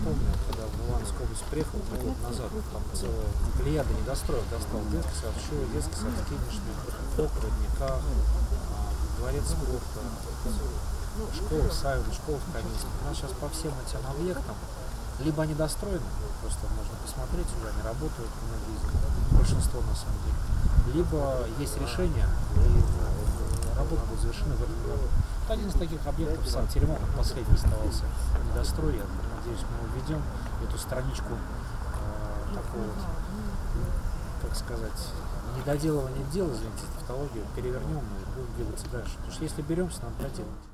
помню, когда в Ивановскую область приехал 2 года назад, там целая плеяда недостроек достал. Детский сад Шуя, детский сад в Кинешме, ОК, Родниках, дворец спорта, школа в Савино, школа в Каминском. У нас сейчас по всем этим объектам либо они достроены, просто можно посмотреть, уже они работают, многие из них, большинство на самом деле, либо есть решение, и работы будут завершены в этом году. Один из таких объектов Сан-Теремон, последний оставался недострой. Я надеюсь, мы уведем эту страничку такого вот, как сказать, недоделывания дел, извините, тавтологию, перевернем и будем двигаться дальше. Потому что если беремся, надо доделать.